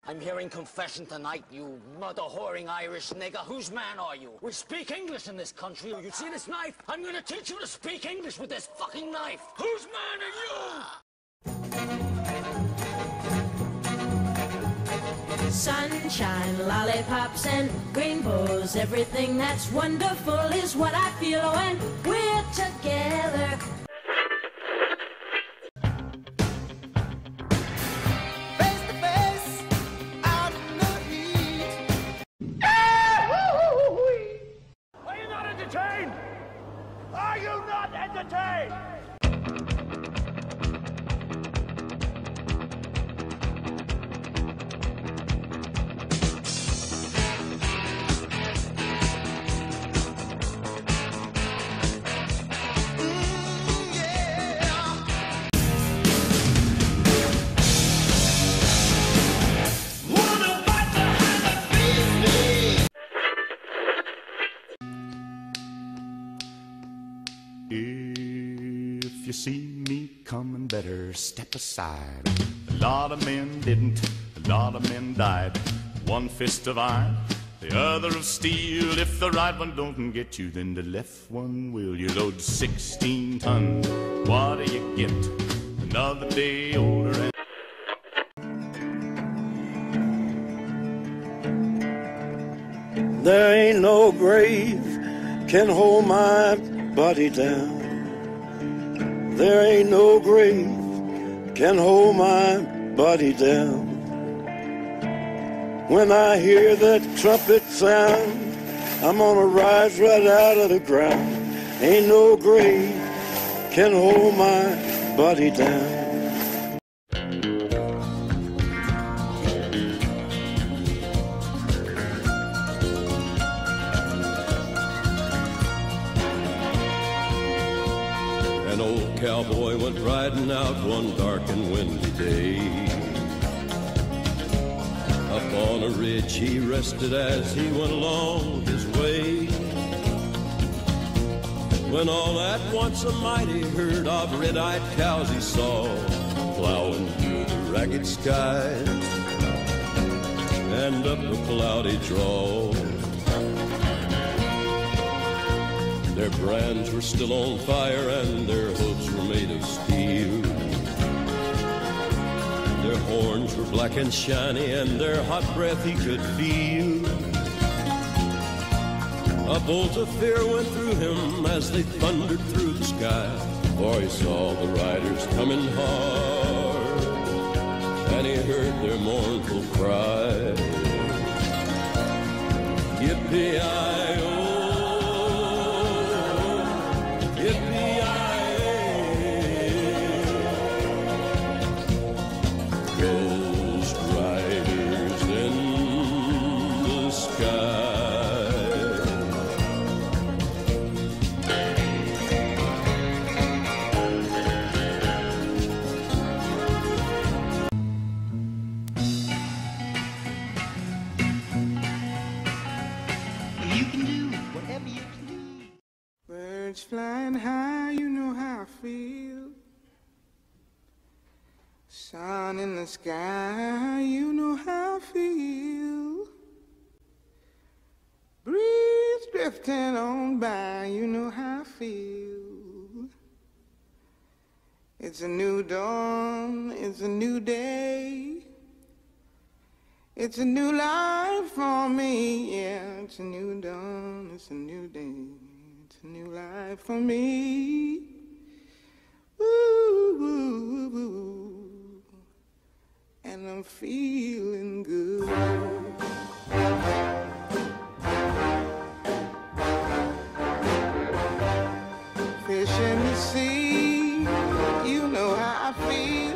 I'm hearing confession tonight, you mother-whoring Irish nigger. Whose man are you? We speak English in this country. You see this knife? I'm gonna teach you to speak English with this fucking knife. Whose man are you? Sunshine, lollipops, and rainbows. Everything that's wonderful is what I feel when we're together. Face to face, out in the heat. Are you not entertained? Are you not entertained? If you see me coming, better step aside. A lot of men didn't, a lot of men died. One fist of iron, the other of steel. If the right one don't get you, then the left one will. You load 16 tons, what do you get? Another day older and there ain't no grave can hold my body down. There ain't no grave can hold my body down. When I hear that trumpet sound, I'm gonna rise right out of the ground. Ain't no grave can hold my body down. An old cowboy went riding out one dark and windy day. Up on a ridge he rested as he went along his way, when all at once a mighty herd of red-eyed cows he saw plowing through the ragged sky and up a cloudy draw. Their brands were still on fire and their hooves were made of steel. Their horns were black and shiny and their hot breath he could feel. A bolt of fear went through him as they thundered through the sky, for he saw the riders coming hard and he heard their mournful cry. Yippee-i-oh, Ghost riders in the sky. You can do whatever you can do. Birds flying high, you know how I feel. Sun in the sky, you know how I feel. Breeze drifting on by, you know how I feel. It's a new dawn, it's a new day. It's a new life for me, yeah. It's a new dawn, it's a new day. It's a new life for me. Ooh, ooh, ooh. And I'm feeling good. Fish in the sea, you know how I feel.